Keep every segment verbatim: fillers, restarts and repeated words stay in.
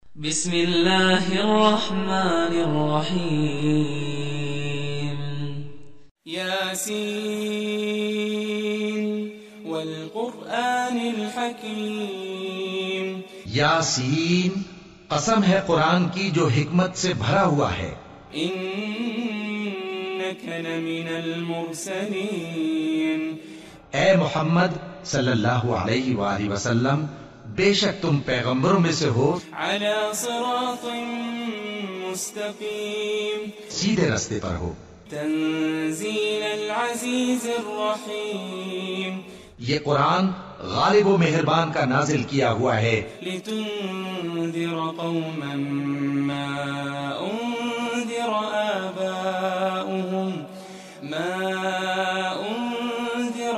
بسم اللہ الرحمن الرحیم یاسین والقرآن الحکیم. یاسین، قسم ہے قرآن کی جو حکمت سے بھرا ہوا ہے. انک لمن المرسلین. اے محمد صلی اللہ علیہ وآلہ وسلم، بے شک تم پیغمبروں میں سے ہو، علی صراط مستقیم، سیدھے رستے پر ہو. تنزیل العزیز الرحیم. یہ قرآن غالب و مہربان کا نازل کیا ہوا ہے. لتنذر قوما ما انذر آباؤهم ما انذر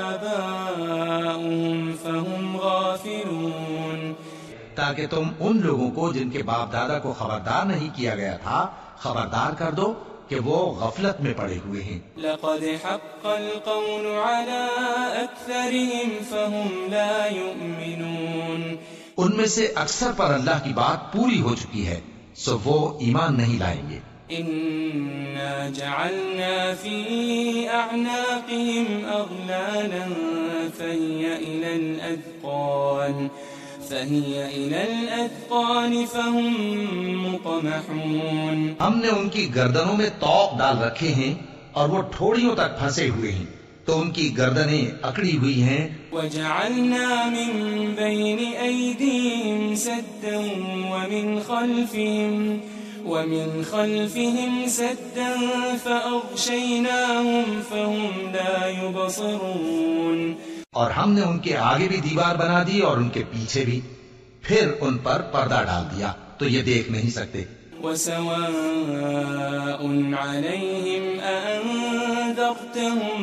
آباؤهم فهم غافلون. تاکہ تم ان لوگوں کو جن کے باپ دادا کو خبردار نہیں کیا گیا تھا خبردار کر دو کہ وہ غفلت میں پڑے ہوئے ہیں. لقد حق القول على اکثرهم فهم لا يؤمنون. ان میں سے اکثر پر اللہ کی بات پوری ہو چکی ہے سو وہ ایمان نہیں لائیں گے. انا جعلنا في اعناقهم اغلالا فهي الى الاذقان فهي الى الاذقان فهم مقمحون. ہم نے ان کی گردنوں میں طوق ڈال رکھے ہیں اور وہ ٹھوڑیوں تک پھنسے ہوئے ہیں تو ان کی گردنیں اکڑی ہوئی ہیں. وجعلنا من بين ايديهم سدا ومن خلفهم ومن خلفهم سدا فأغشيناهم فهم لا يبصرون. اور ہم نے ان کے آگے بھی دیوار بنا دی اور ان کے پیچھے بھی، پھر ان پر پردہ ڈال دیا تو یہ دیکھ نہیں سکتے. وسواء عليهم أأنذرتهم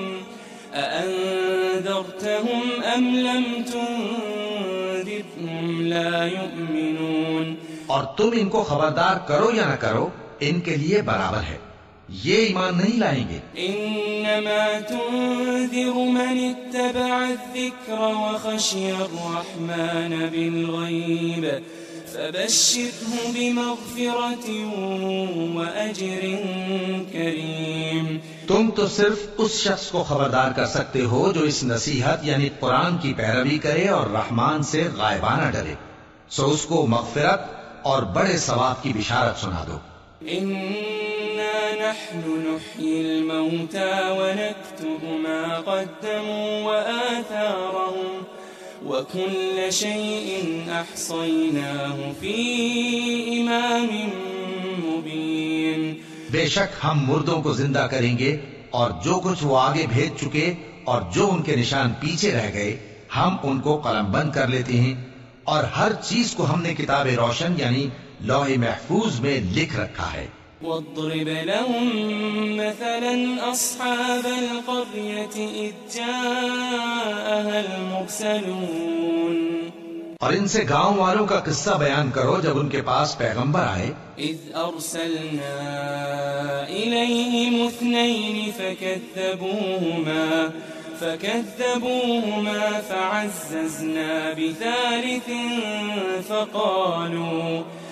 أأنذرتهم أم لم تنذرهم لا يؤمنون. اور تم ان کو خبردار کرو یا نہ کرو ان کے لیے برابر ہے، یہ ایمان نہیں لائیں گے. انما تنذر من اتبع الذکر وخشی الرحمن بالغیب فبشره بمغفرة واجر کریم. تم تو صرف اس شخص کو خبردار کر سکتے ہو جو اس نصیحت یعنی قرآن کی پیروی کرے اور رحمان سے غائبانہ ڈرے، سو اس کو مغفرت اور بڑے ثواب کی بشارت سنا دو. انا نحن نحيي الموتى ونكتب ما قدموا وآثارهم وكل شيء احصيناه في امام مبين. بے شک ہم مردوں کو زندہ کریں گے اور جو کچھ وہ آگے بھیج چکے اور جو ان کے نشان پیچھے رہ گئے ہم ان کو قلم بند کر لیتے ہیں اور ہر چیز کو ہم نے کتاب روشن یعنی لوح محفوظ میں لکھ رکھا ہے. واضرب لهم مثلا اصحاب القرية اذ جاءها المرسلون. اور ان سے گاؤں والوں کا قصہ بیان کرو جب ان کے پاس پیغمبر آئے. اذ ارسلنا اليهم اثنين فكذبوهما فكذبوهما فعززنا بثالث فقالوا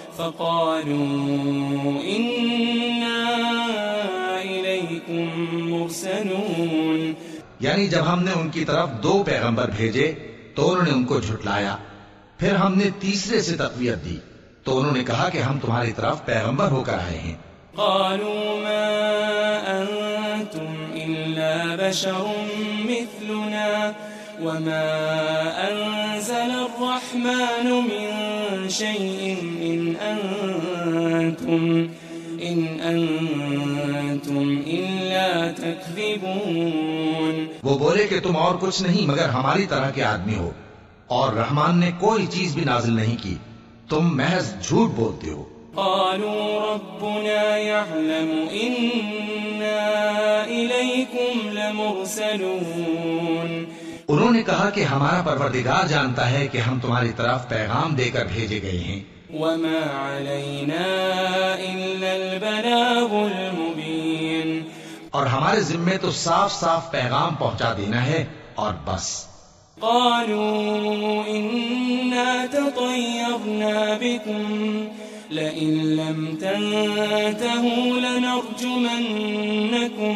فقالوا إنا إليكم مرسلون. یعنی جب ہم نے ان کی طرف دو پیغمبر بھیجے تو انہوں نے ان کو جھٹلایا، پھر ہم نے تیسرے سے تقویت دی تو انہوں نے کہا کہ ہم تمہاری طرف پیغمبر ہو کر آئے ہیں. قالوا ما أنتم إلا بشر مثلنا وما أنزل الرحمن من شيء إن أنتم إن أنتم إلا تكذبون. وہ بولے کہ تم اور کچھ نہیں مگر ہماری طرح کے آدمی ہو اور رحمان نے کوئی چیز بھی نازل نہیں کی، تم محض جھوٹ بولتے ہو. قالوا ربنا يعلم إنا إليكم لمرسلون. انہوں نے کہا کہ ہمارا پروردگار جانتا ہے کہ ہم تمہاری طرف پیغام دے کر بھیجے گئے ہیں. وما علينا إلا البلاغ المبين. اور ہمارے ذمے تو صاف صاف پیغام پہنچا دینا ہے اور بس. قالوا إنا تطيرنا بكم لئن لم تنتهوا لنرجمنكم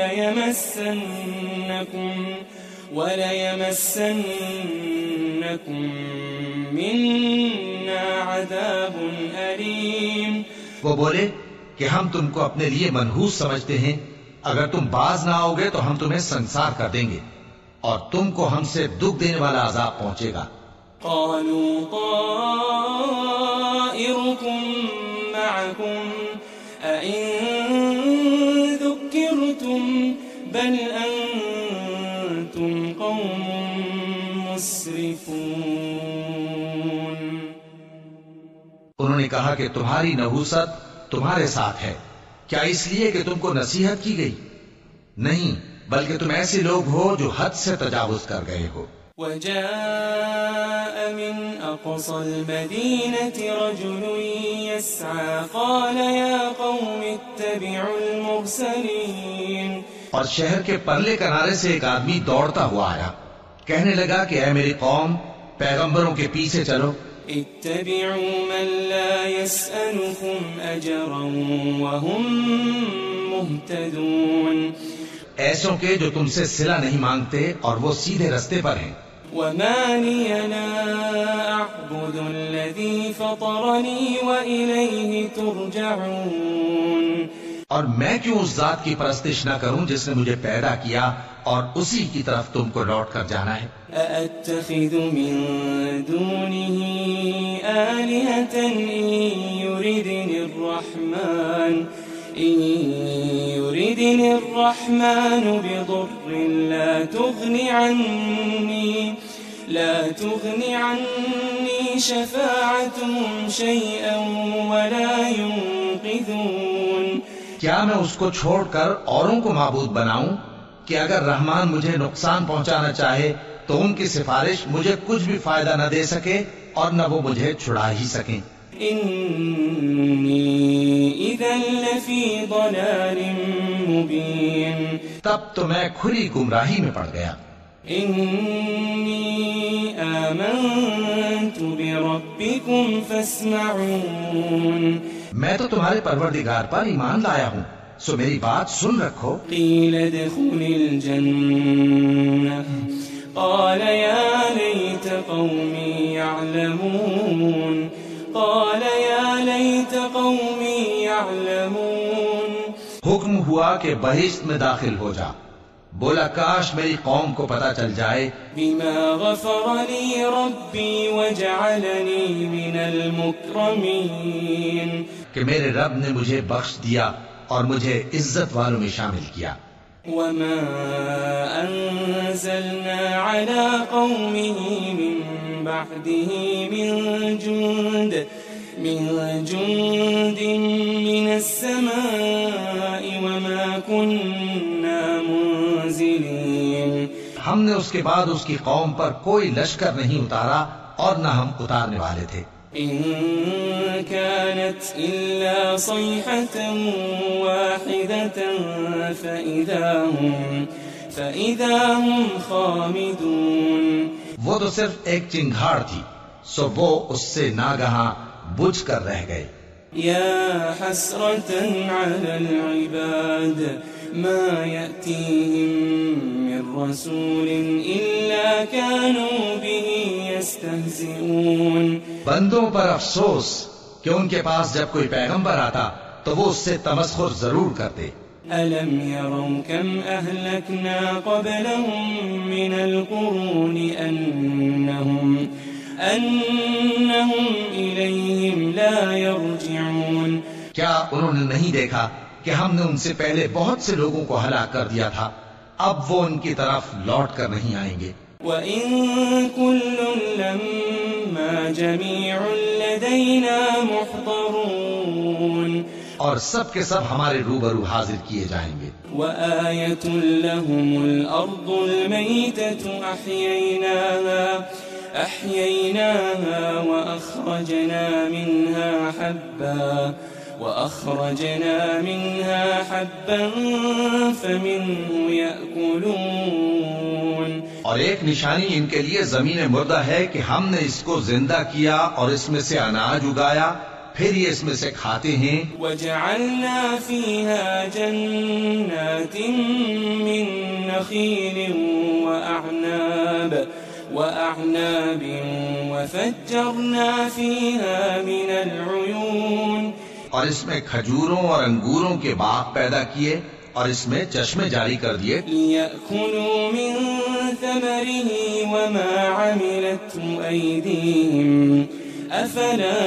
وليمسنكم وليمسنكم منا عذاب أليم. وہ بولے کہ ہم تم کو اپنے لیے منحوس سمجھتے ہیں، اگر تم باز نہ آؤ گے تو ہم تمہیں سنسار کر دیں گے اور تم کو ہم سے دکھ دینے والا عذاب پہنچے گا. قالوا طائركم معكم أئن ذكرتم بل أنتم قوم مسرفون. انہوں نے کہا کہ تمہاری نحوست تمہارے ساتھ ہے، کیا اس لیے کہ تم کو نصیحت کی گئی؟ نہیں، بلکہ تم ایسے لوگ ہو جو حد سے تجاوز کر گئے ہو. وجاء من أقصى المدينة رجل يسعى قال يا قوم اتبعوا المرسلين. اور شہر کے پرلے کنارے سے ایک آدمی دوڑتا ہوا آیا، کہنے لگا کہ اے میری قوم، پیغمبروں کے پیچھے چلو. اتبعوا من لا يسألكم أجرا وهم مهتدون. ایسوں کے جو تم سے صلہ نہیں مانگتے اور وہ سیدھے رستے پر ہیں. وما لي لا أعبد الذي فطرني وإليه ترجعون. اور میں کیوں اس ذات کی پرستش نہ کروں جس نے مجھے پیدا کیا اور اسی کی طرف تم کو لوٹ کر جانا ہے. أأتخذ من دونه آلهة إن يردني الرحمن إن يردني الرحمن بضر لا تغني عني لا تغني عني شفاعتهم شيئا ولا ينقذون. کیا میں اس کو چھوڑ کر اوروں کو معبود بناؤں کہ اگر رحمان مجھے نقصان پہنچانا چاہے تو ان کی سفارش مجھے کچھ بھی فائدہ نہ دے سکے اور نہ وہ مجھے چھڑا ہی سکیں. انی اذا لفی ضلال مبین. تب تو میں کھلی گمراہی میں پڑ گیا. انی آمنت بربکم فاسمعون. میں تو تمہارے پروردگار پر ایمان لایا ہوں، سو میری بات سن رکھو. قیل ادخل الجنہ قال یا لیت قومی یعلمون قال یا لیت قومی یعلمون. حکم ہوا کہ بہشت میں داخل ہو جا. بولا کاش میری قوم کو پتا چل جائے بما غفر لی ربی وجعلنی من المکرمین. کہ میرے رب نے مجھے بخش دیا اور مجھے عزت والوں میں شامل کیا. وما انزلنا على قومه من بعده من جند من جند من السماء وما كنا منزلين. ہم نے اس کے بعد اس کی قوم پر کوئی لشکر نہیں اتارا اور نہ ہم اتارنے والے تھے. إن كانت إلا صيحة واحدة فإذا هم فإذا هم خامدون. وہ تو صرف ایک چنگھاڑ تھی، سو وہ اس سے ناگہاں بجھ کر رہ گئے. يا حسرة على العباد ما يأتيهم من رسول إلا كانوا به يستهزئون. بندوں پر افسوس کہ ان کے پاس جب کوئی پیغمبر آتا تو وہ اس سے تمسخر ضرور کرتے. ألم يروا كم أهلكنا قبلهم من القرون أنهم أنهم إليهم لا يرجعون. کیا انہوں نے نہیں دیکھا کہ ہم نے ان سے پہلے بہت سے لوگوں کو ہلاک کر دیا تھا، اب وہ ان کی طرف لوٹ کر نہیں آئیں گے. وَإِن كُلٌّ لَمَّا جَمِيعٌ لَدَيْنَا مُحْضَرُونَ. اور سب کے سب ہمارے روبرو حاضر کیے جائیں گے. وَآيَةٌ لَهُمُ الْأَرْضُ الْمَيْتَةُ أَحْيَيْنَاهَا أَحْيَيْنَاهَا وَأَخْرَجْنَا مِنْهَا حَبًّا وأخرجنا منها حبا فمنه يأكلون. اور ایک نشانی ان کے لیے زمین مردہ ہے کہ ہم نے اس کو زندہ کیا اور اس میں سے اناج اگایا، پھر یہ اس میں سے کھاتے ہیں. وجعلنا فيها جنات من نخيل وأعناب وأعناب وفجرنا فيها من العيون. اور اس میں کھجوروں اور انگوروں کے باغ پیدا کیے اور اس میں چشمے جاری کر دیے. ليأكلوا من ثمره وما عملته أيديهم أفلا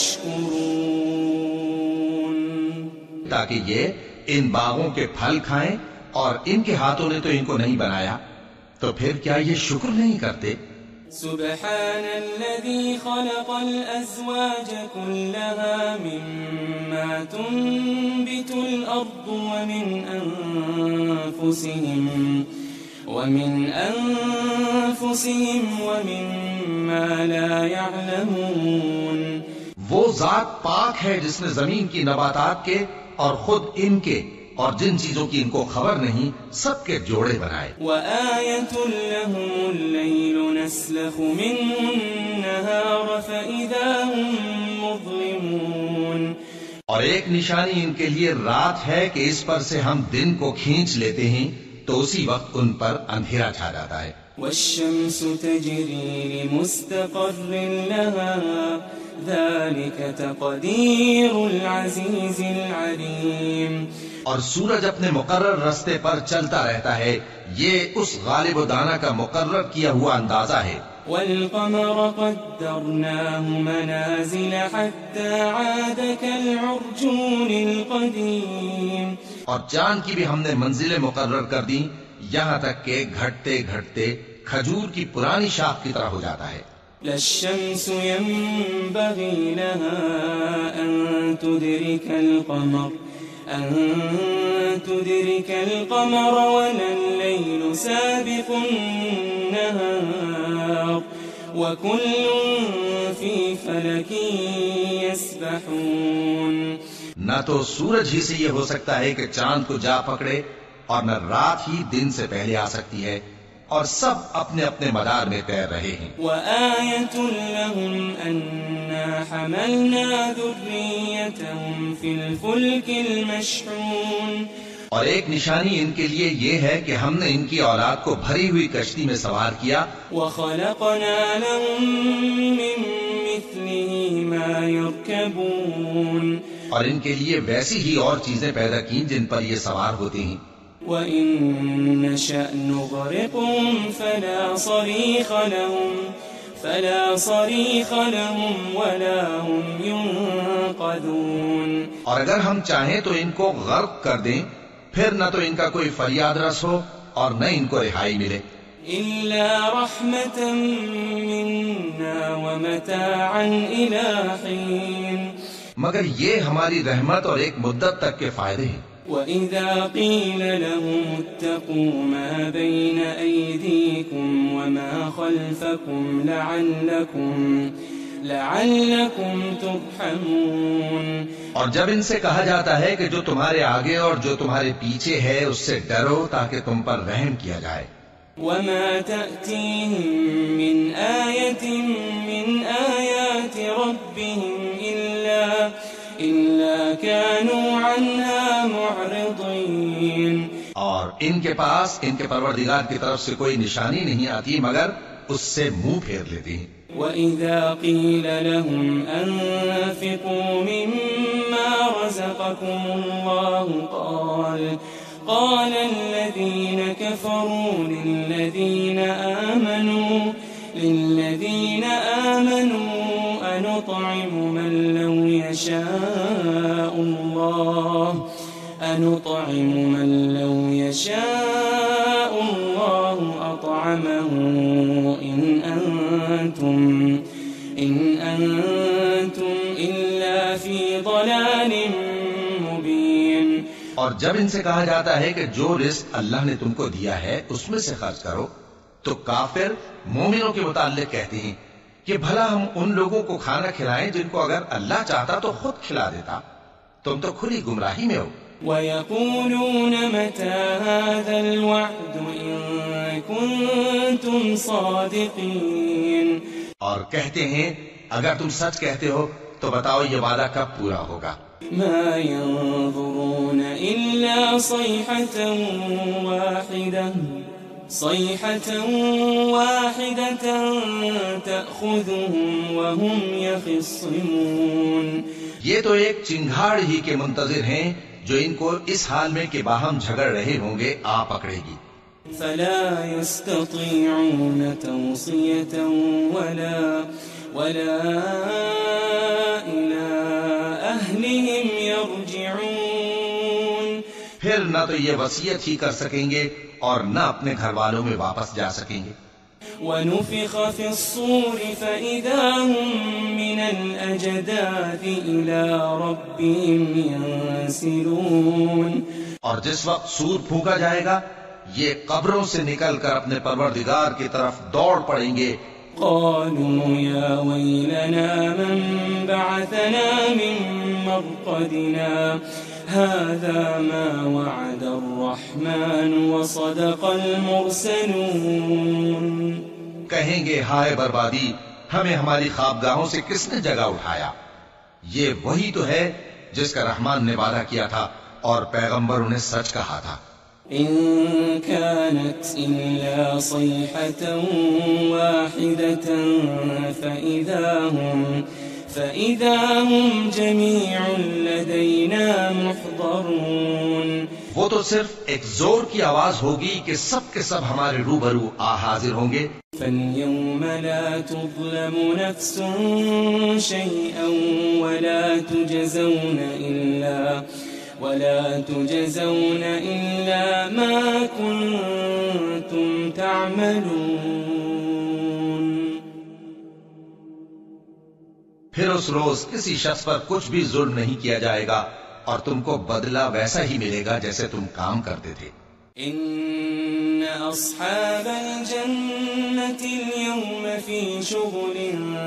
يشكرون. تاکہ یہ ان باغوں کے پھل کھائیں اور ان کے ہاتھوں نے تو ان کو نہیں بنایا، تو پھر کیا یہ شکر نہیں کرتے؟ سبحان الذي خلق الأزواج كلها مما تنبت الأرض ومن أنفسهم ومن أنفسهم ومما لا يعلمون. وہ ذات پاک ہے جس نے زمین کی نباتات کے اور خود ان کے اور جن چیزوں کی ان کو خبر نہیں سب کے جوڑے بنائے. وآية لهم الليل نسلخ منه النهار فإذا هم مظلمون. اور ایک نشانی ان کے لیے رات ہے کہ اس پر سے ہم دن کو کھینچ لیتے ہیں تو اسی وقت ان پر اندھیرا چھا جاتا ہے. والشمس تجري لمستقر لها ذلك تقدير العزيز العليم. اور سورج اپنے مقرر رستے پر چلتا رہتا ہے، یہ اس غالب و دانا کا مقرر کیا ہوا اندازہ ہے. والقمر قدرناه منازل حتى عاد كالعرجون القديم. اور چاند کی بھی ہم نے منزلیں مقرر کر دی یہاں تک کہ گھٹتے گھٹتے کھجور کی پرانی شاخ کی طرح ہو جاتا ہے. لا الشمس ينبغي لها أن تدرك القمر أن تدرك القمر ولا الليل سابق النهار وكل في فلك يسبحون. نہ تو سورج ہی سے یہ ہو سکتا ہے کہ چاند کو جا پکڑے اور نہ رات ہی دن سے پہلے آ سکتی ہے، اور سب اپنے اپنے مدار میں تیر رہے ہیں. وآية لهم أنا حملنا ذريتهم في الفلك المشحون. اور ایک نشانی ان کے لیے یہ ہے کہ ہم نے ان کی اولاد کو بھری ہوئی کشتی میں سوار کیا. وخلقنا لهم من مثله ما يركبون. اور ان کے لیے ویسی ہی اور چیزیں پیدا کی جن پر یہ سوار ہوتے ہیں. وَإِن نَّشَأْ نُغْرِقْهُمْ فَلَا صَرِيخَ لَهُمْ فَلَا صَرِيخَ لَهُمْ وَلَا هُمْ يُنقَذُونَ. اور اگر ہم چاہیں تو ان کو غرق کر دیں، پھر نہ تو ان کا کوئی فریاد رس ہو اور نہ ان کو رہائی ملے. إِلَّا رَحْمَةً مِنَّا وَمَتَاعًا إِلَىٰ حِينٍ. مگر یہ ہماری رحمت اور ایک مدت تک کے فائدے ہیں. وَإِذَا قِيلَ لَهُمُ اتَّقُوا مَا بَيْنَ أَيْدِيكُمْ وَمَا خَلْفَكُمْ لَعَلَّكُمْ لَعَلَّكُمْ تُرْحَمُونَ. اور جب ان سے کہا جاتا ہے کہ جو تمہارے آگے اور جو تمہارے پیچھے ہے اس سے ڈرو تاکہ تم پر رحم کیا جائے. وَمَا تَأْتِيهِم مِّنْ آيَةٍ مِّنْ آيَاتِ رَبِّهِمْ إِلَّا إِلَّا كَانُوا عَنْهَا مُعْرِضِينَ. اور ان کے پاس ان کے پروردگار کی طرف سے کوئی نشانی نہیں آتی مگر اس سے منہ پھیر لیتی ہیں. وَإِذَا قِيلَ لَهُمْ أَنفِقُوا مِمَّا رَزَقَكُمُ اللَّهُ قَالَ قال الذين كفروا للذين آمنوا للذين آمنوا أنطعم من لو يشاء الله أنطعم من لو يشاء الله أطعمه إن أنتم إن أنتم إلا في ضلال مبين. اور جب ان سے کہا جاتا ہے کہ جو رزق اللہ نے تم کو دیا ہے اس میں سے خرچ کرو تو کافر مومنوں کے متعلق کہتے ہیں کہ بھلا ہم ان لوگوں کو کھانا کھلائیں جن کو اگر اللہ چاہتا تو خود کھلا دیتا. तुम तो खुली गुमराही में हो। وَيَقُولُونَ مَتَى هَذَا الْوَعْدُ إِن كُنتُمْ صَادِقِينَ اور کہتے ہیں اگر تم سچ کہتے ہو تو بتاؤ یہ وعدہ کب پورا ہوگا۔ مَا يَنظُرُونَ إِلَّا صَيْحَةً وَاحِدَةً صَيْحَةً وَاحِدَةً تَأْخُذُهُمْ وَهُمْ يَخِصِّمُونَ یہ تو ایک چنگھاڑ ہی کے منتظر ہیں جو ان کو اس حال میں کہ باہم جھگڑ رہے ہوں گے آ پکڑے گی۔ فلا يستطيعون توصية ولا ولا إلى أهلهم يرجعون پھر نہ تو یہ وصیت ہی کر سکیں گے اور نہ اپنے گھر والوں میں واپس جا سکیں گے۔ ونفخ في الصور فإذا هم من الأجداث إلى ربهم ينسلون اور جس وقت سور پھونکا جائے گا یہ قبروں سے نکل کر اپنے پروردگار کی طرف دوڑ پڑیں گے۔ قالوا يا ويلنا من بعثنا من مرقدنا هذا ما وعد الرحمن وصدق المرسلون کہیں گے ہائے بربادی، ہمیں ہماری خوابگاہوں سے کس نے جگہ اٹھایا؟ یہ وہی تو ہے جس کا رحمان نے وعدہ کیا تھا اور پیغمبروں نے سچ کہا تھا۔ إن كانت إلا صيحة واحدة فإذا هم فإذا هم جميع لدينا محضرون وہ تو صرف ایک زور کی آواز ہوگی کہ سب کے سب ہمارے روبرو آ حاضر ہوں گے۔ فاليوم لا تظلم نفس شيئا ولا تجزون إلا ولا تجزون إلا ما كنتم تعملون پھر اس روز کسی شخص پر کچھ بھی ظلم نہیں کیا جائے گا اور تم کو بدلہ ویسا ہی ملے گا جیسے تم کام کرتے تھے۔ إن أصحاب الجنة اليوم في شغل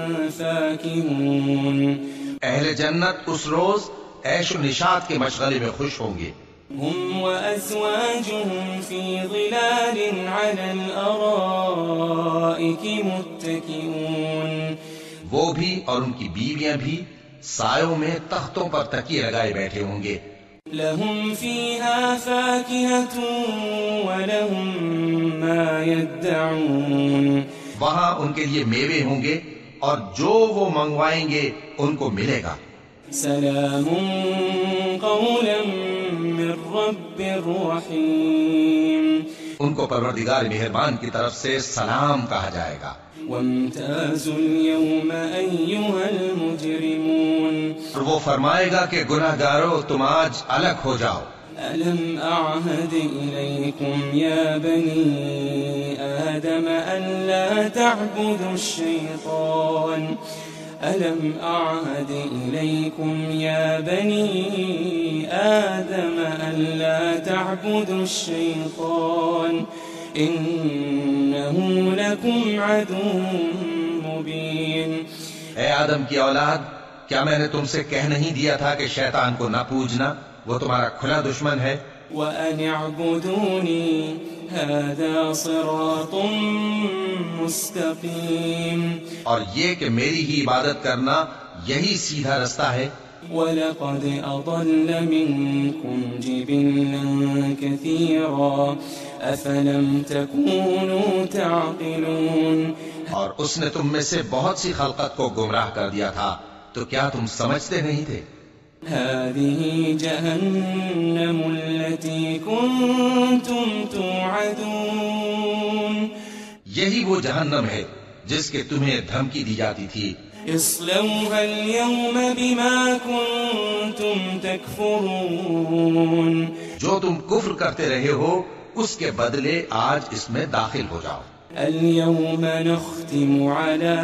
فاكهون اہل جنت اس روز عیش و نشاط کے مشغلے میں خوش ہوں گے۔ هم وأزواجهم في ظلال على الأرائك متكئون وہ بھی اور ان کی بیویاں بھی سایوں میں تختوں پر تکیے لگائے بیٹھے ہوں گے۔ لهم فيها فاكهة ولهم ما يدعون وہاں ان کے لیے میوے ہوں گے اور جو وہ منگوائیں گے ان کو ملے گا۔ سلام قولا من رب رحیم ان کو پروردگار مہربان کی طرف سے سلام کہا جائے گا۔ وامتازوا اليوم أيها المجرمون اور وہ فرمائے گا کہ گناہگارو تم آج الگ ہو جاؤ۔ ألم أعهد إليكم يا بني آدم ألا تعبدوا الشيطان ألم أعهد إليكم يا بني آدم ألا تعبدوا الشيطان إنه لكم عدو مبين اے آدم کی اولاد، کیا میں نے تم سے کہہ نہیں دیا تھا کہ شیطان کو نہ پوجنا، وہ تمہارا کھلا دشمن ہے۔ وأن اعبدوني هذا صراط مستقيم اور یہ کہ میری ہی عبادت کرنا یہی سیدھا رستہ ہے۔ وَلَقَدْ أَضَلَّ مِنكُمْ جِبِلًّا كَثِيرًا أَفَلَمْ تَكُونُوا تَعْقِلُونَ اور اس نے تم میں سے بہت سی خلقت کو گمراہ کر دیا تھا، تو کیا تم سمجھتے نہیں تھے؟ هذه جهنم التي كنتم توعدون یہی وہ جہنم ہے جس کے تمہیں دھمکی دی جاتی تھی۔ اصلوها اليوم بما كنتم تكفرون جو تم کفر کرتے رہے ہو اس کے بدلے آج اس میں داخل ہو جاؤ۔ اليوم نختم على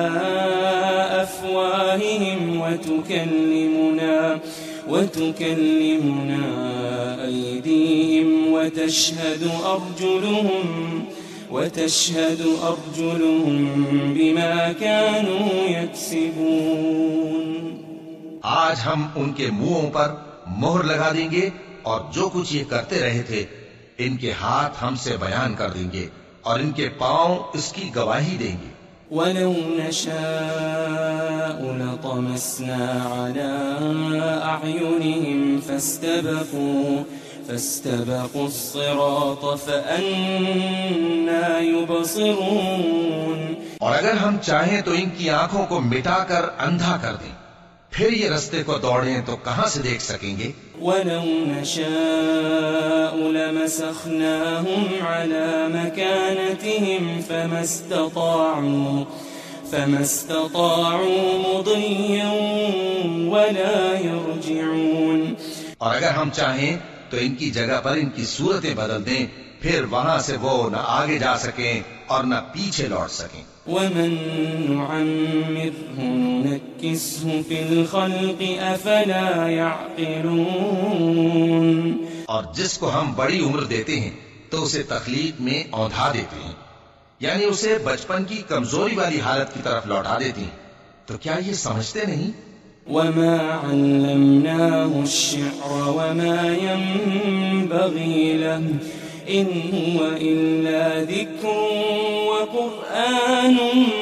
أفواههم وتكلمنا وتكلمنا أيديهم وتشهد أرجلهم وتشهد أرجلهم بما كانوا يكسبون آج ہم ان کے منہوں پر مہر لگا دیں گے اور جو کچھ یہ کرتے رہے تھے ان کے ہاتھ ہم سے بیان کر دیں گے اور ان کے پاؤں اس کی گواہی دیں گے. وَلَوْ نَشَاءُ لَطَمَسْنَا عَلَىٰ أَعْيُنِهِمْ فَاسْتَبَقُوا فَاسْتَبَقُوا الصِّرَاطَ فَأَنَّىٰ يُبْصِرُونَ. اور اگر ہم چاہیں تو ان کی آنکھوں کو مٹا کر اندھا کر دیں، پھر یہ رستے کو دوڑیں تو کہاں سے دیکھ سکیں گے؟ وَلَوْ نَشَاءُ لَمَسَخْنَاهُمْ عَلَىٰ مَكَانَتِهِمْ فَمَا اسْتَطَاعُوا فَمَا اسْتَطَاعُوا مُضِيًّا وَلَا يَرْجِعُونَ. اور اگر ہم چاہیں تو ان کی جگہ پر ان کی صورتیں بدل دیں، پھر وہاں سے وہ نہ آگے جا سکیں اور نہ پیچھے لوٹ سکیں. وَمَن نُّعَمِّرْهُ نُنَكِّسْهُ فِي الْخَلْقِ أَفَلَا يَعْقِلُونَ. اور جس کو ہم بڑی عمر دیتے ہیں تو اسے تخلیق میں اوندھا دیتے ہیں، یعنی اسے بچپن کی کمزوری والی حالت کی طرف لوٹا دیتے ہیں. تو کیا یہ سمجھتے نہیں؟ وَمَا عَلَّمْنَاهُ الشِّعْرَ وَمَا يَنبَغِي لَهُ إِنْ هُوَ إِلَّا ذِكْرٌ وَقُرْآنٌ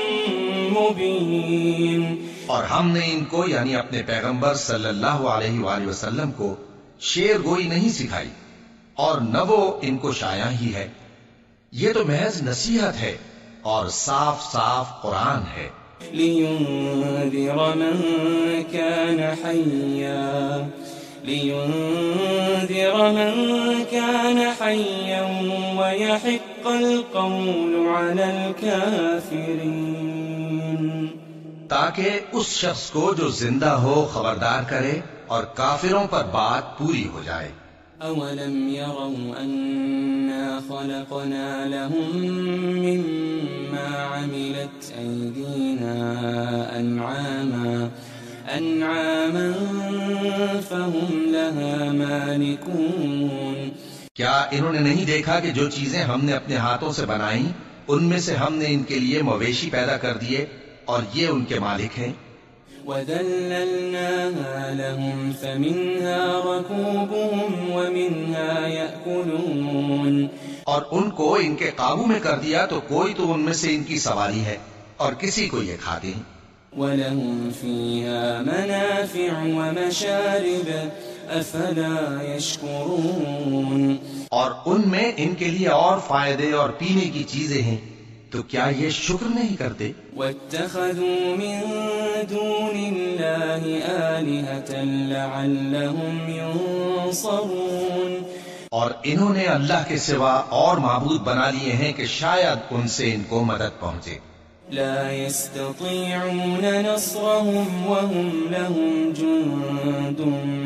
مُبِينٌ. اور ہم نے ان کو یعنی اپنے پیغمبر صلی اللہ علیہ وآلہ وسلم کو شعر گوئی نہیں سکھائی اور نہ وہ ان کو شایع ہی ہے، یہ تو محض نصیحت ہے اور صاف صاف قرآن ہے. لِيُنذِرَ مَن كَانَ حَيًّا لِيُنذِرَ مَن كَانَ حَيًّا وَيَحِقَّ الْقَوْلُ عَلَى الْكَافِرِينَ. تاکہ اس شخص کو جو زندہ ہو خبردار کرے اور کافروں پر بات پوری ہو جائے. أَوَلَمْ يَرَوْا أَنَّا خَلَقْنَا لَهُم مِّمَّا عَمِلَتْ أَيْدِينَا أَنْعَامًا أَنْعَامًا فَهُمْ لَهَا مَالِكُونَ. کیا انہوں نے نہیں دیکھا کہ جو چیزیں ہم نے اپنے ہاتھوں سے بنائیں ان میں سے ہم نے ان کے لیے مویشی پیدا کر دیے اور یہ ان کے مالک ہیں. وَذَلَّلْنَاهَا لَهُمْ فَمِنْهَا رَكُوبُهُمْ وَمِنْهَا يَأْكُلُونَ. اور ان کو ان کے قابو میں کر دیا تو کوئی تو ان میں سے ان کی سواری ہے اور کسی کو یہ کھاتے ہیں. وَلَهُمْ فِيهَا مَنَافِعُ وَمَشَارِبُ أَفَلَا يَشْكُرُونَ. اور ان میں ان کے لیے اور فائدے اور پینے کی چیزیں ہیں، تو کیا یہ شکر نہیں کرتے؟ وَاتَّخَذُوا مِن دُونِ اللَّهِ آلِهَةً لَعَلَّهُمْ يُنصَرُونَ. اور انہوں نے اللہ کے سوا اور معبود بنا لیے ہیں کہ شاید ان سے ان کو مدد پہنچے. لا يستطيعون نصرهم وهم لهم جند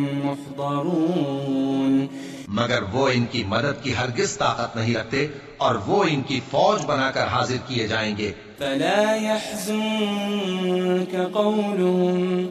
محضرون. مگر وہ ان کی مدد کی ہرگز طاقت نہیں رکھتے اور وہ ان کی فوج بنا کر حاضر کیے جائیں گے. فلا يحزنك قولهم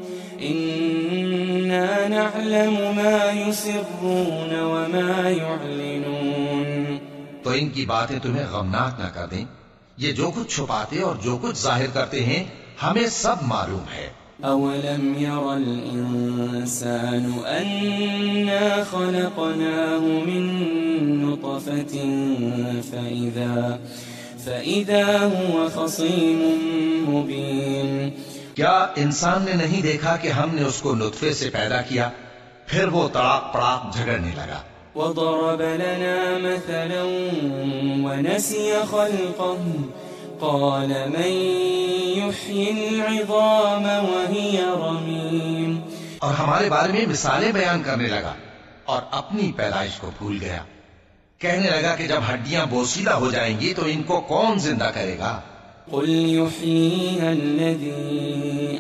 إنا نعلم ما يسرون وما يعلنون. تو ان کی باتیں تمہیں غمناک نہ کر دیں، یہ جو کچھ چھپاتے اور جو کچھ ظاہر کرتے ہیں ہمیں سب معلوم ہے. أَوَلَمْ يَرَ الْإِنسَانُ أَنَّا خَلَقْنَاهُ مِن نُّطْفَةٍ فَإِذَا فَإِذَا هُوَ خَصِيمٌ مُّبِينٌ. کیا انسان نے نہیں دیکھا کہ ہم نے اس کو نطفے سے پیدا کیا، پھر وہ تڑاک پڑاک جھگڑنے لگا. وَضَرَبَ لَنَا مَثَلًا وَنَسِيَ خَلْقَهُ قَالَ مَن يُحْيِي الْعِظَامَ وَهِيَ رَمِيمٌ. اور ہمارے بارے میں مثالیں بیان کرنے لگا اور اپنی پیدائش کو بھول گیا. کہنے لگا کہ جب ہڈیاں بوسیدہ ہو جائیں گی تو ان کو کون زندہ کرے گا؟ قُلْ يُحْيِيهَا الَّذِي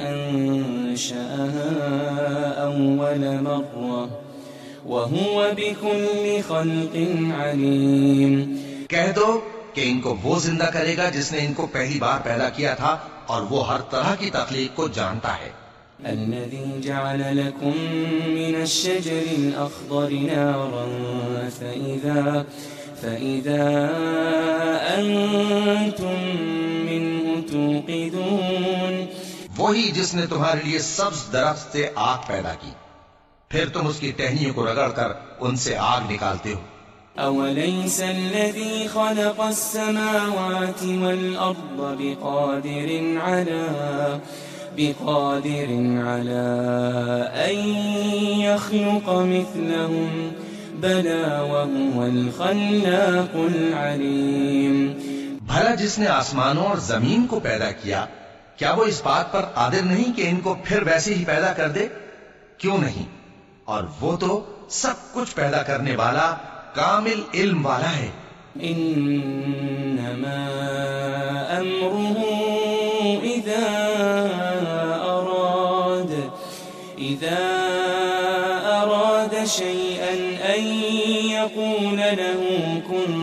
أَنشَأَهَا أَوَّلَ مَرَّةٍ وَهُوَ بِكُلِّ خَلْقٍ عَلِيمٌ. کہہ دو کہ ان کو وہ زندہ کرے گا جس نے ان کو پہلی بار پیدا کیا تھا اور وہ ہر طرح کی تخلیق کو جانتا ہے. الذي جعل لكم من الشجر الأخضر نارا فإذا فإذا أنتم منه توقدون. وہی جس نے تمہارے لیے سبز درخت سے آگ پیدا کی، फिर तुम उसकी टहनियों को रगड़कर उनसे आग निकालते हो। أوليس الذي خلق السماوات والأرض بقادر على بقادر على أن يخلق مثلهم بلى وهو الخلاق العليم। भला जिसने आसमानों और जमीन को पैदा किया, क्या वो इस बात पर कादिर नहीं कि इनको फिर वैसे ही पैदा कर दे? क्यों नहीं, और वो तो सब कुछ पैदा करने वाला कामिल इल्म वाला है। इन्नमा अम्रुहु इज़ा अराद इज़ा अराद शैअन अन यक़ूल लहु कुन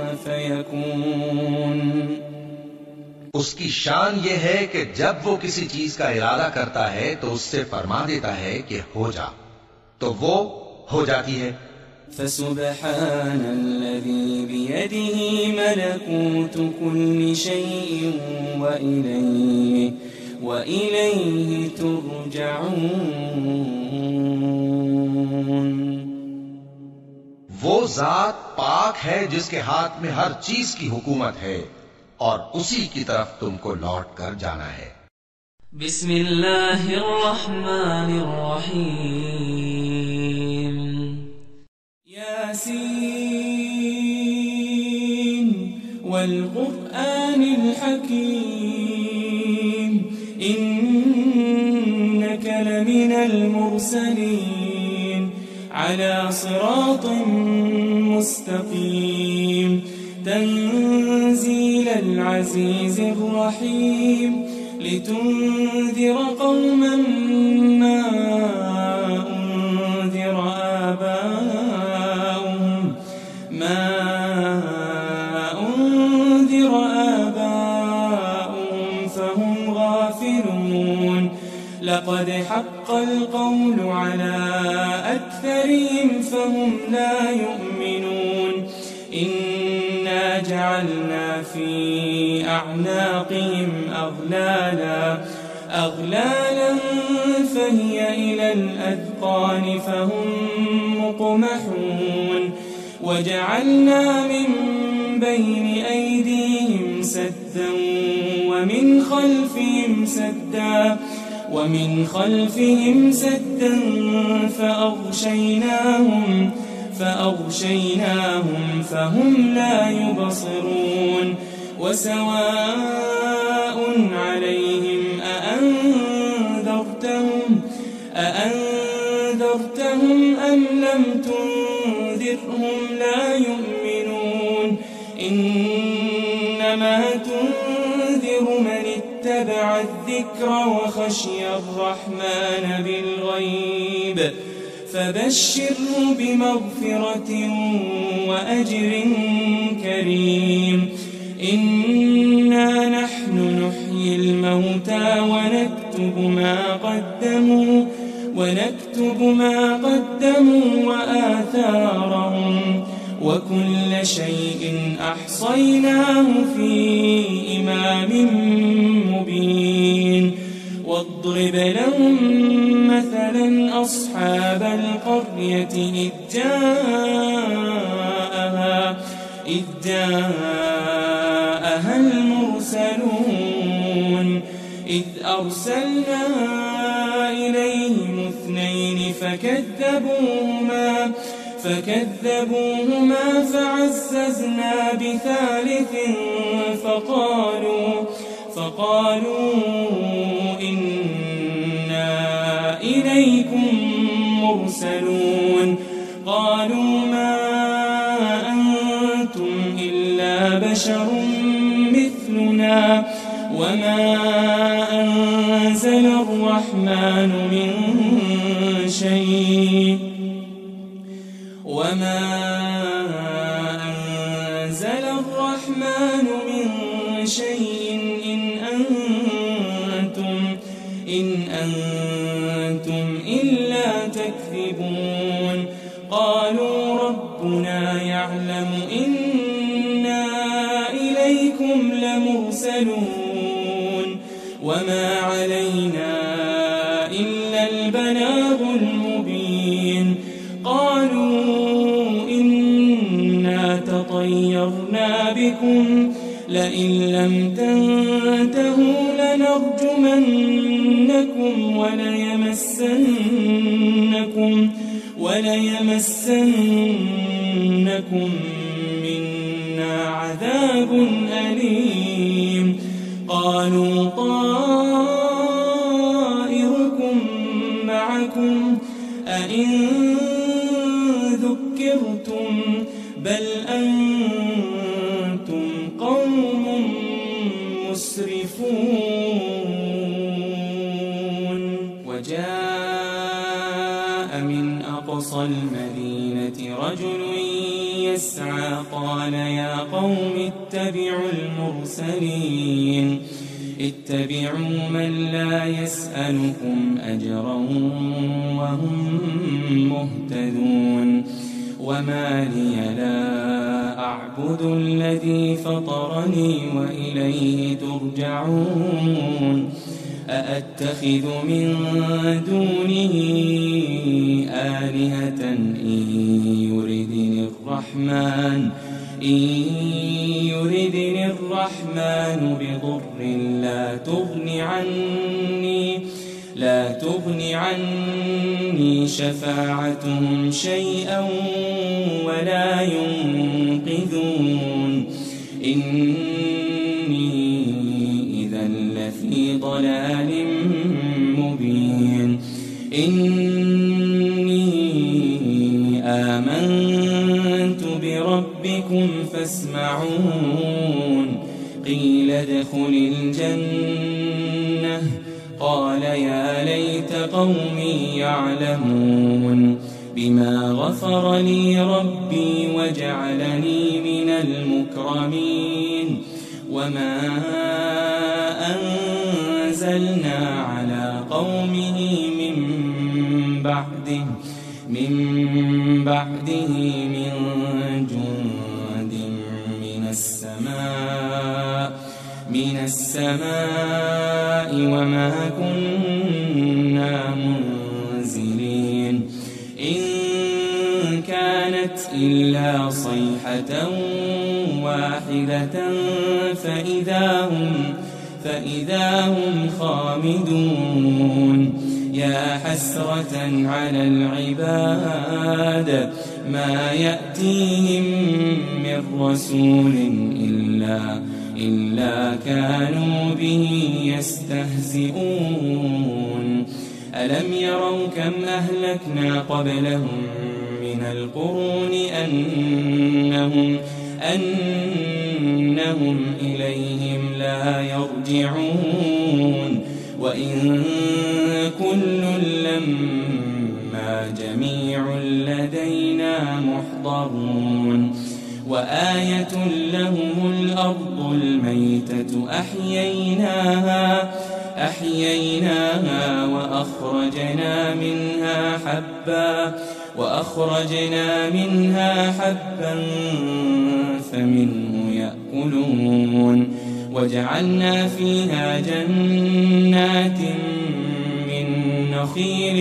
फयकून। उसकी शान ये है कि जब वो किसी चीज का इरादा करता है तो उससे फरमा देता है कि हो जा, तो वो हो जाती है। فسبحان الذي بيده ملكوت كل شيء وإليه وإليه ترجعون। वो जात पाक है जिसके हाथ में हर चीज की हुकूमत है और उसी की तरफ तुमको लौट कर जाना है। बिस्मिल्लाहिर रहमानिर रहीम। यासीन वल क़ुरआनिल हकीम इन्नका लमिनल मुरसलीन अला सिरातिन मुस्तक़ीम तंज़ीलल अज़ीज़िर रहीम लितुन्ज़िर क़ौमन मा उन्ज़िर आबाउहुम मा उन्ज़िर आबाउहुम फहुम गाफ़िलून लक़द हक़्क़ल क़ौलु अला अक्सरिहिम फहुम ला युमिनून। इन्ना जअलना फी अअनाक़िहिम अग़लाला अग़लाला फहिय इलल अज़क़ान फहुम मुक़महून वजअलना मिन बैनि अयदीहिम सद्दन वमिन ख़ल्फ़िहिम सद्दन वमिन ख़ल्फ़िहिम सद्दन फ़अग़शयनाहुम فأغشيناهم فهم لا يبصرون وسواء عليهم أأنذرتهم أأنذرتهم أم لم تنذرهم لا يؤمنون إنما تنذر من اتبع الذكر وخشي الرحمن بالغيب فبشره بمغفرة وأجر كريم إنا نحن نحيي الموتى ونكتب ما قدموا ونكتب ما قدموا وآثارهم وكل شيء أحصيناه في إمام مبين واضرب لهم مثلا أصحاب القرية إذ جاءها إذ جاءها المرسلون إذ أرسلنا إليهم اثنين فكذبوهما فكذبوهما فعززنا بثالث فقالوا فقالوا إنا إليكم مرسلون قالوا ما أنتم إلا بشر مثلنا وما أنزل الرحمن من شيء وما أنزل الرحمن من شيء إن أنتم إن أنتم إلا تكذبون قالوا ربنا يعلم إنا إليكم لمرسلون وما علينا إلا البلاغ المبين لطيرنا بكم لئن لم تنتهوا لنرجمنكم وليمسنكم وليمسنكم منا عذاب أليم قالوا طائركم معكم أئن ذكرتم بل أنتم قوم مسرفون وجاء من أقصى المدينة رجل يسعى قال يا قوم اتبعوا المرسلين اتبعوا من لا يسألكم أجرا وهم مهتدون وما لي لا أعبد الذي فطرني وإليه ترجعون أأتخذ من دونه آلهة إن يردني الرحمن إن يردني الرحمن بضر لا تغن عني لا تغن عني شفاعتهم شيئا ولا ينقذون إني إذا لفي ضلال مبين إني آمنت بربكم فاسمعون قيل ادخل الجنة قال يا ليت قومي يعلمون بما غفر لي ربي وجعلني من المكرمين وما أنزلنا على قومه من بعده من بعده من جند من السماء من السماء وما كنا منزلين إن كانت إلا صيحة واحدة فإذا هم فإذا هم خامدون يا حسرة على العباد ما يأتيهم من رسول إلا إلا كانوا به يستهزئون ألم يروا كم أهلكنا قبلهم من القرون أنهم أنهم إليهم لا يرجعون وإن كل لما جميع لدينا محضرون وآية لهم الأرض الميتة أحييناها أحييناها وأخرجنا منها حبا وأخرجنا منها حبا فمنه يأكلون وجعلنا فيها جنات من نخيل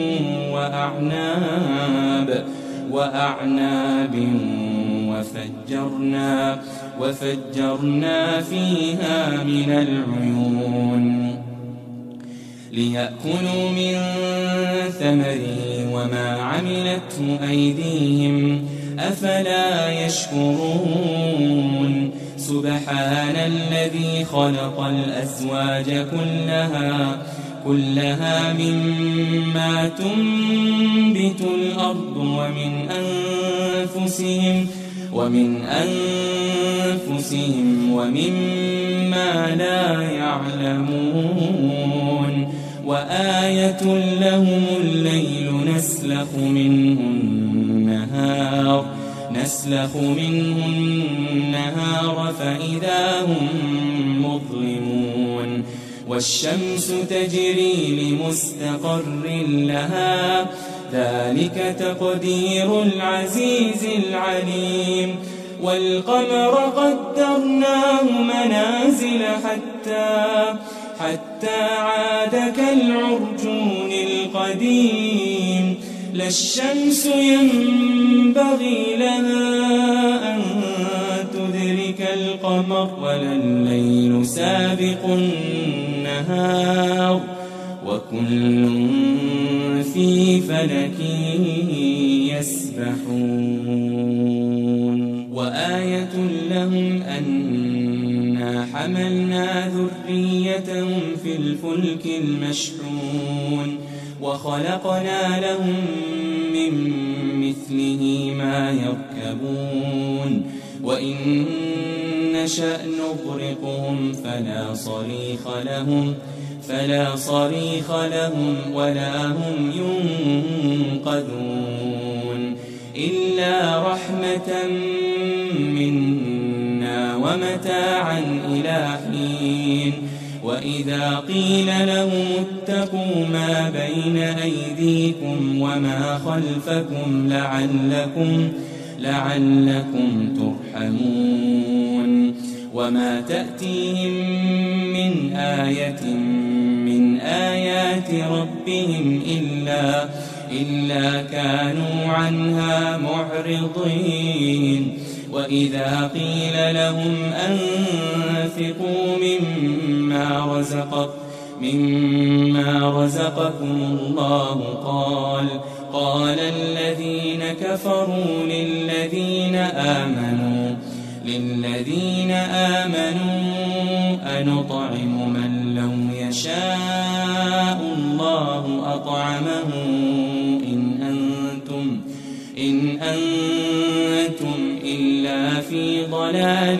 وأعناب وأعناب وفجرنا وفجرنا فيها من العيون ليأكلوا من ثمره وما عملته أيديهم أفلا يشكرون سبحان الذي خلق الأزواج كلها كلها مما تنبت الأرض ومن أنفسهم ومن أنفسهم ومما لا يعلمون وآية لهم الليل نسلخ منه النهار نسلخ منه النهار فإذا هم مظلمون والشمس تجري لمستقر لها ذلك تقدير العزيز العليم والقمر قدرناه منازل حتى حتى عاد كالعرجون القديم لا الشمس ينبغي لها أن القمر ولا الليل سابق النهار وكل في فلك يسبحون وآية لهم أنا حملنا ذريتهم في الفلك المشحون وخلقنا لهم من مثله ما يركبون وإن نشأ نغرقهم فلا صريخ لهم فلا صريخ لهم ولا هم ينقذون إلا رحمة منا ومتاعا إلى حين وإذا قيل لهم اتقوا ما بين أيديكم وما خلفكم لعلكم لعلكم ترحمون وما تأتيهم من آية من آيات ربهم إلا إلا كانوا عنها معرضين وإذا قيل لهم أنفقوا مما رزق مما رزقكم الله قال قال الذين كفروا للذين آمنوا للذين آمنوا أنطعم من لو يشاء الله أطعمه إن أنتم إن أنتم إلا في ضلال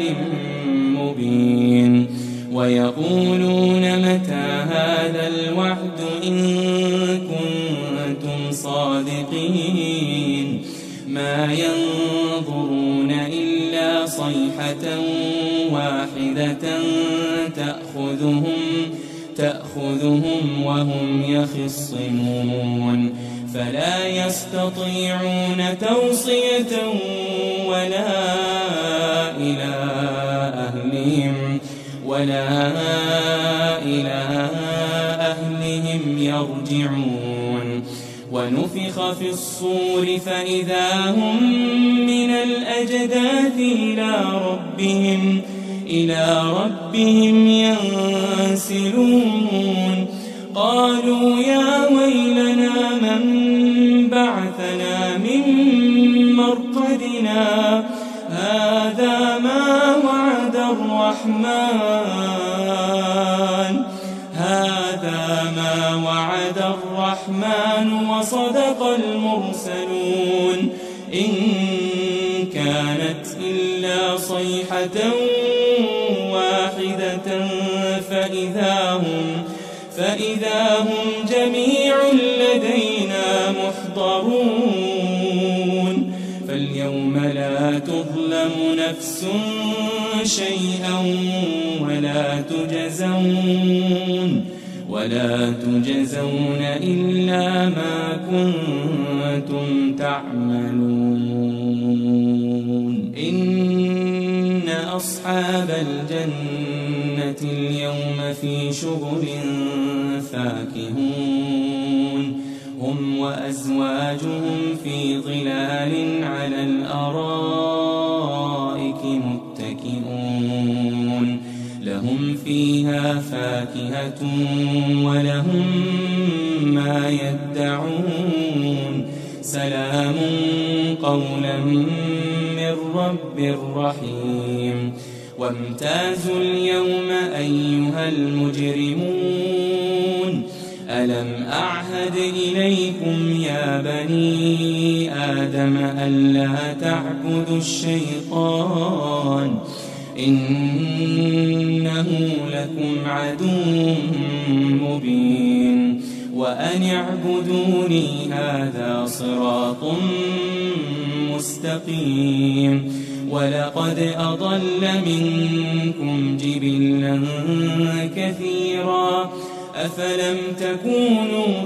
مبين ويقولون متى هذا الوعد إن كنتم صادقين ما ينظرون إلا صيحة واحدة تأخذهم تأخذهم وهم يخصمون فلا يستطيعون توصية ولا إلى أهلهم ولا إلى أهلهم يرجعون ونفخ في الصور فإذا هم من الأجداث إلى ربهم إلى ربهم ينسلون قالوا يا ويلنا من بعثنا من مرقدنا هذا ما وعد الرحمن هذا ما وعد الرحمن وصدق المرسلون إن كانت إلا صيحة واحدة فإذا هم فإذا هم جميع لدينا محضرون فاليوم لا تظلم نفس شيئا ولا تجزون ولا تجزون إلا ما كنتم تعملون إن أصحاب الجنة اليوم في شغل فاكهون هم وأزواجهم في ظلال على الأرائك متكئون لهم فيها فاكهة ولهم ما يدعون سلام قولا من رب رحيم وامتازوا اليوم أيها المجرمون ألم أعهد إليكم يا بني آدم ألا تعبدوا الشيطان إنه لكم عدو مبين وأن اعبدوني هذا صراط مستقيم ولقد أضل منكم جبلا كثيرا أفلم تكونوا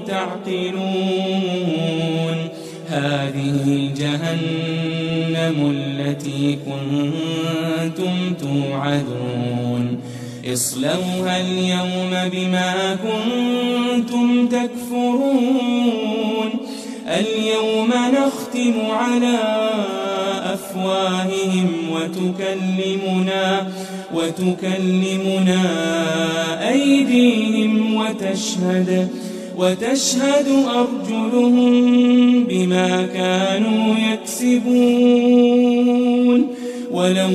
تعقلون هذه جهنم التي كنتم توعدون اصلوها اليوم بما كنتم تكفرون اليوم نختم على أفواههم وتكلمنا وتكلمنا أيديهم وتشهد وتشهد أرجلهم بما كانوا يكسبون ولو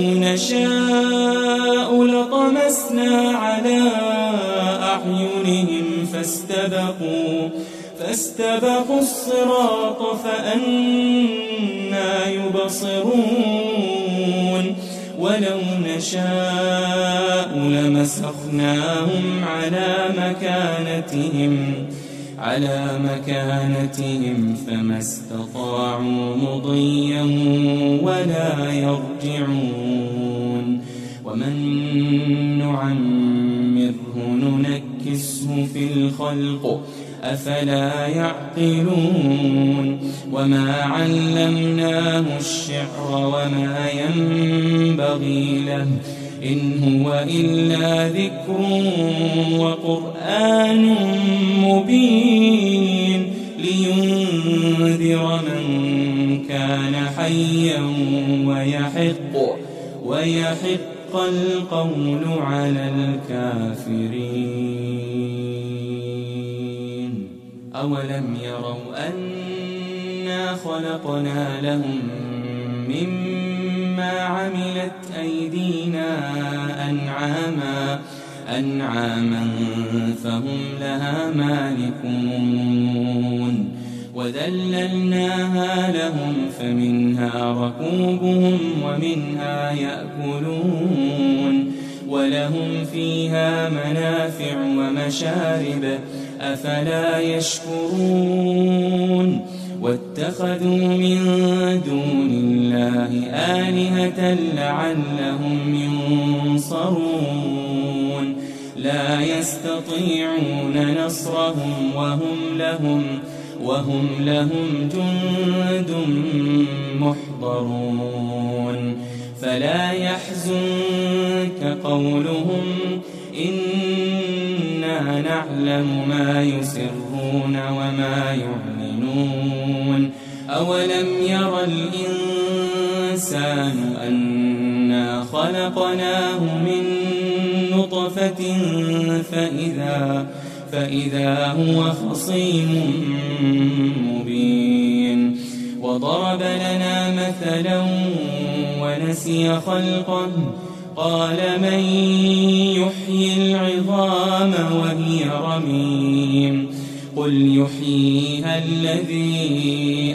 نشاء لطمسنا على أعينهم فاستبقوا فاستبقوا الصراط فأنى يبصرون ولو نشاء لمسخناهم على مكانتهم على مكانتهم فما استطاعوا مضيا ولا يرجعون ومن نعمره ننكسه في الخلق أفلا يعقلون وما علمناه الشعر وما ينبغي له إن هو إلا ذكر وقرآن مبين لينذر من كان حيا ويحق ويحق القول على الكافرين أولم يروا أنا خلقنا لهم مما عملت أيدينا أنعاما أنعاما فهم لها مالكون وذللناها لهم فمنها ركوبهم ومنها يأكلون ولهم فيها منافع ومشارب أفلا يشكرون واتخذوا من دون الله آلهة لعلهم ينصرون لا يستطيعون نصرهم وهم لهم وهم لهم جند محضرون فلا يحزنك قولهم إنا نعلم ما يسرون وما يعلنون أولم ير الإنسان أنا خلقناه من نطفة فإذا فإذا هو خصيم مبين وضرب لنا مثلا ونسي خلقه قال من يحيي العظام وهي رميم قل يحييها الذي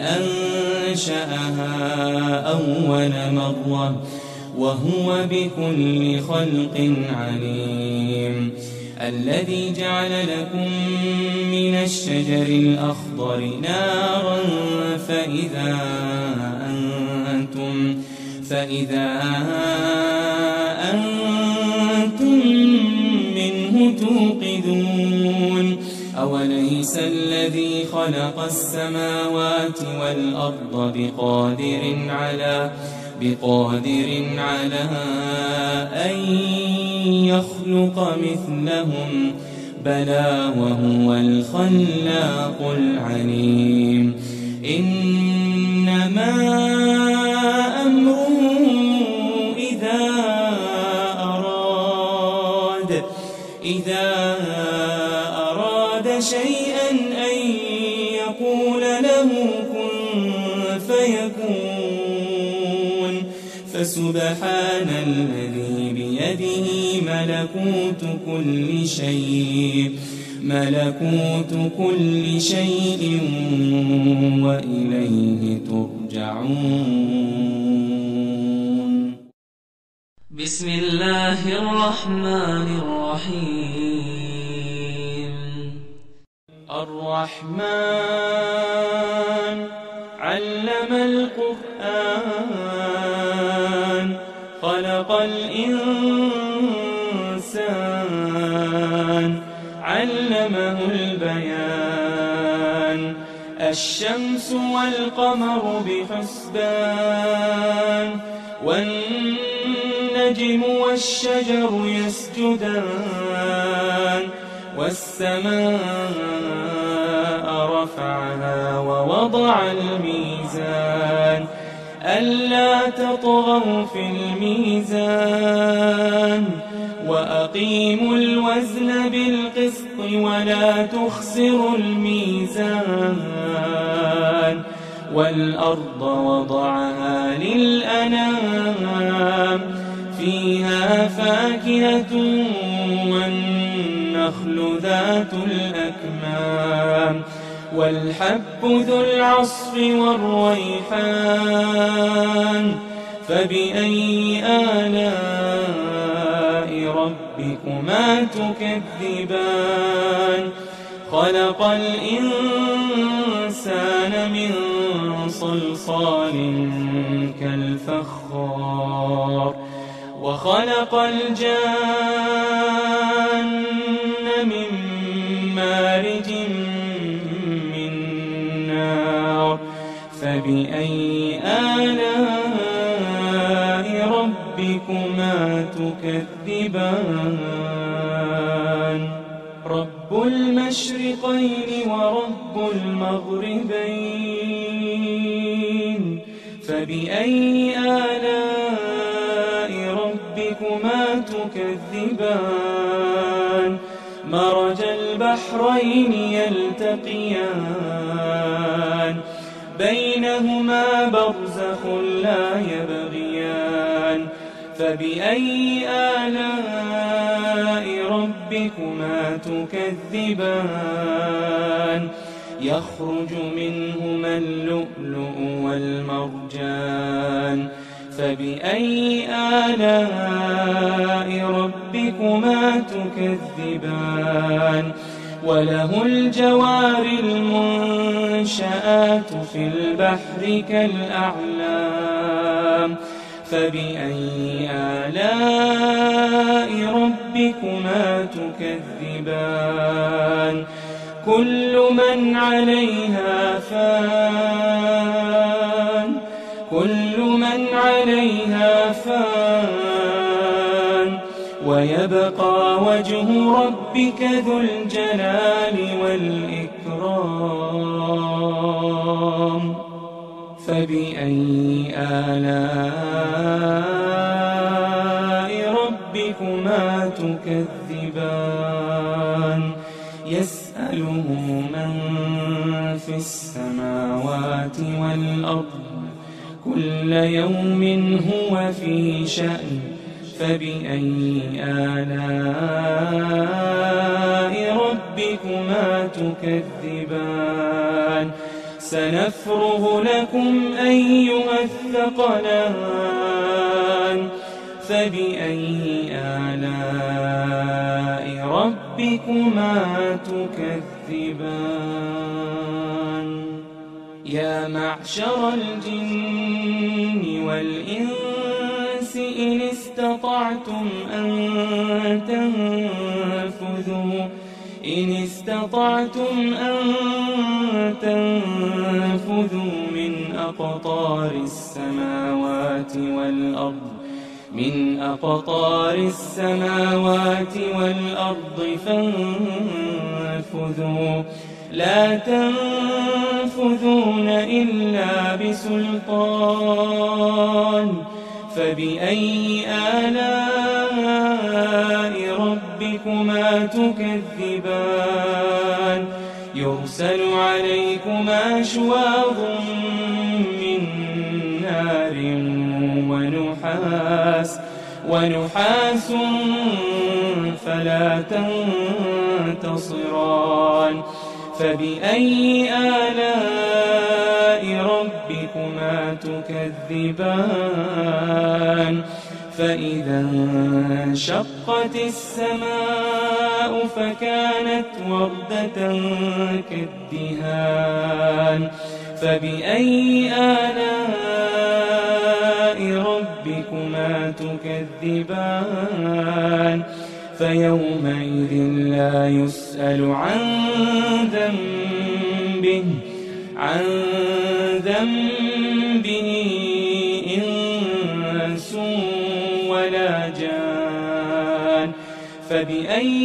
أنشأها أول مرة وهو بكل خلق عليم الذي جعل لكم من الشجر الأخضر نارا فإذا أنتم فإذا أنتم منه توقدون أوليس الذي خلق السماوات والأرض بقادر على بقادر على أن يخلق مثلهم بلى وهو الخلاق العليم إنما أمره إذا أراد إذا أراد شيئا أن يقول له كن فيكون فسبحان الذي بيده ملكوت كل شيء ملكوت كل شيء وإليه ترجعون. بسم الله الرحمن الرحيم. الرحمن علم القرآن خلق الإنسان علمه البيان الشمس والقمر بحسبان والنجم والشجر يسجدان والسماء رفعها ووضع الميزان ألا تطغوا في الميزان وأقيموا الوزن بالقسط ولا تخسروا الميزان والأرض وضعها للأنام فيها فاكهة والنخل ذات الأكمام والحب ذو العصف والريحان فبأي آلاء ربكما تكذبان خلق الإنسان من صلصال كالفخار وخلق الجان من مارج من نار فبأي آلاء ربكما تكذبان رب المشرقين ورب المغربين فبأي آلاء ربكما تكذبان مرج البحرين يلتقيان بينهما برزخ لا يبغيان فبأي آلاء ربكما تكذبان يخرج منهما اللؤلؤ والمرجان فبأي آلاء ربكما تكذبان وله الجوار المنشآت في البحر كالأعلام فبأي آلاء ربكما تكذبان كل من عليها فان كل من عليها فان ويبقى وجه ربك ذو الجلال والإكرام فبأي آلاء ربكما تكذبان يسأله من في السماوات والأرض كل يوم هو في شأن فبأي آلاء ربكما تكذبان سنفرغ لكم أيها الثقلان فبأي آلاء ربكما تكذبان يا معشر الجن والإنس إن استطعتم أن تنفذوا إن استطعتم أن تنفذوا من أقطار السماوات والأرض من أقطار السماوات والأرض فانفذوا لا تنفذون إلا بسلطان فبأي آلاء ربكما تكذبان يرسل عليكما شواظ من نار ونحاس ونحاس فلا تنتصران فبأي آلاء ربكما تكذبان فإذا انشقت السماء فكانت وردة كالدهان فبأي آلاء ربكما تكذبان فيومئذ لا يسأل عن ذنبه عن ذنبه إنس ولا جان فبأي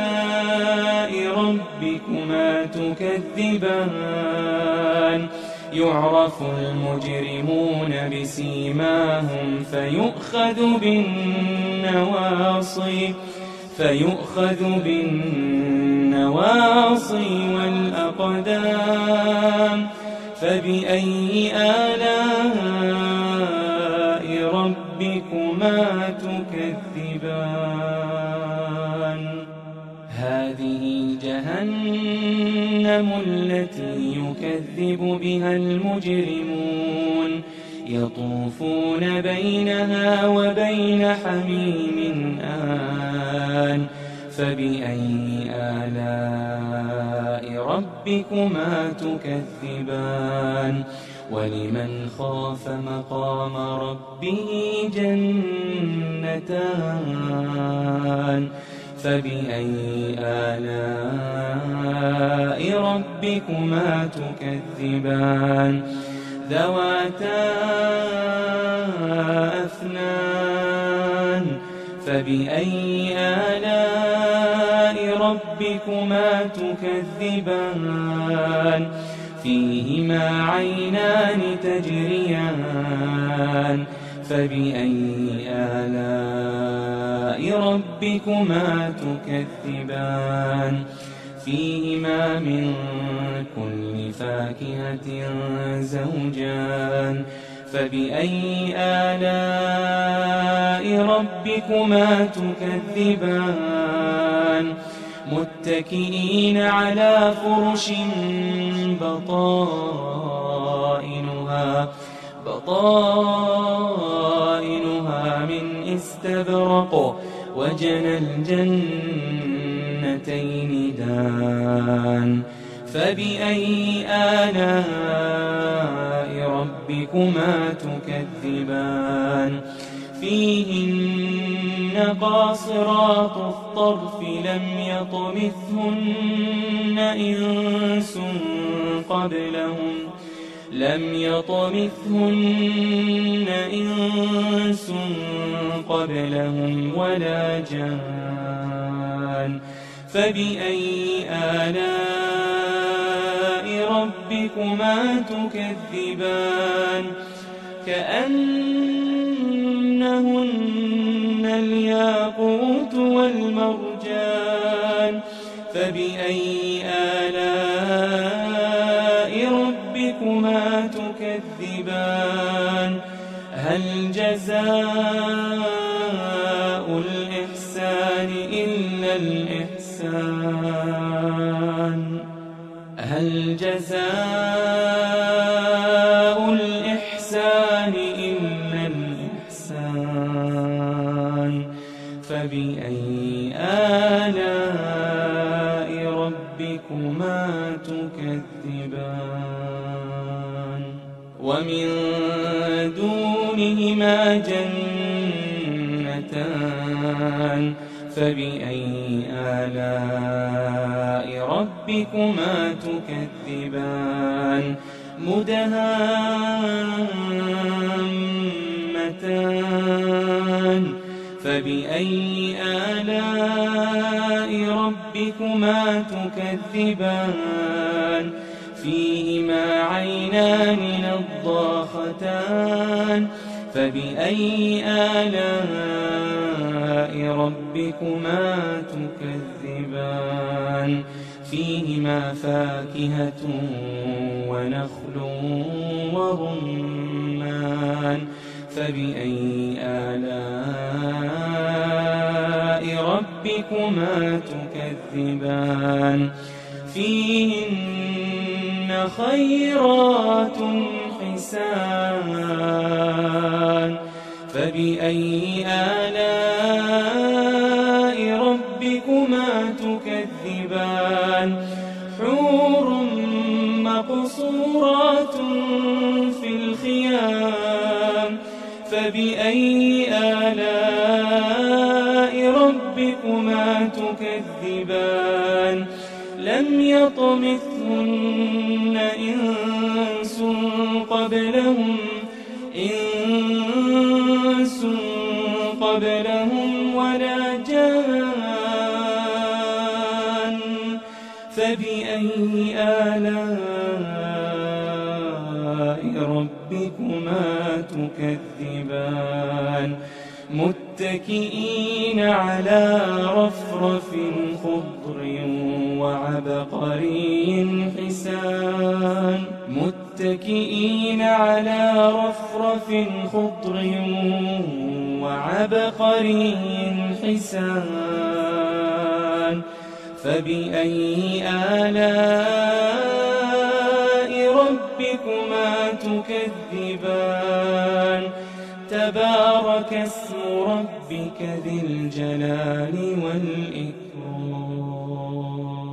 آلاء ربكما تكذبان يعرف المجرمون بسيماهم فيؤخذ بالنواصي فيؤخذ بالنواصي والأقدام فبأي آلاء ربكما تكذبان هذه جهنم التي يكذب بها المجرمون يطوفون بينها وبين حميم آن فبأي آلاء ربكما تكذبان ولمن خاف مقام ربه جنتان فبأي آلاء ربكما تكذبان ذواتا أفنان فبأي آلاء ربكما تكذبان فيهما عينان تجريان فبأي آلاء ربكما تكذبان فيهما من كل فاكهة زوجان فبأي آلاء ربكما تكذبان متكئين على فرش بطائنها بطائنها من استبرق وجنى الجنتين دان فبأي آلاء ربكما تكذبان فيهن قاصرات الطرف لم يطمثهن إنس قبلهم لم يطمثهن إنس قبلهم ولا جان فبأي آلاء ربكما تكذبان كأنهن الياقوت والمرجان فبأي آلاء ربكما تكذبان هل جزاء الإحسان إلا الإحسان هل جزاء الإحسان إلا الإحسان فبأي آلاء ربكما تكذبان ومن دونهما جنتان فبأي آلاء ربكما تكذبان مدهامتان فبأي آلاء ربكما تكذبان فيهما عينان نضاختان فبأي آلاء ربكما تكذبان فيهما فاكهة ونخل ورمان فبأي آلاء ربكما تكذبان فيهن خيرات حسان فبأي آلاء ربكما تكذبان حور مقصورات في الخيام فبأي آلاء ربكما تكذبان لم يطمثهن إنس قبلهم إنس قبلهم ولا جان فبأي آلاء ربكما تكذبان متكئين على رفرف خضر وعبقري حسان متكئين على رفرف خضر وعبقري حسان فبأي آلاء ربكما تكذبان تبارك اسم ربك ذي الجلال والإكرام